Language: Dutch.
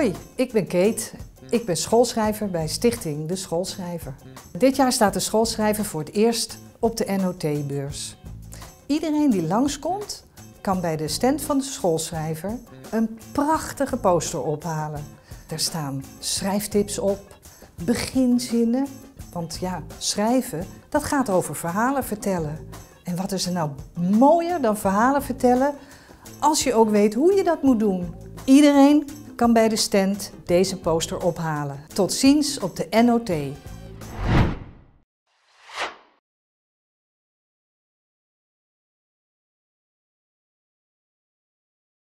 Hoi, ik ben Kate. Ik ben schoolschrijver bij Stichting De Schoolschrijver. Dit jaar staat de schoolschrijver voor het eerst op de NOT-beurs. Iedereen die langskomt, kan bij de stand van de schoolschrijver een prachtige poster ophalen. Er staan schrijftips op, beginzinnen, want ja, schrijven, dat gaat over verhalen vertellen. En wat is er nou mooier dan verhalen vertellen als je ook weet hoe je dat moet doen? Iedereen kan bij de stand deze poster ophalen. Tot ziens op de NOT.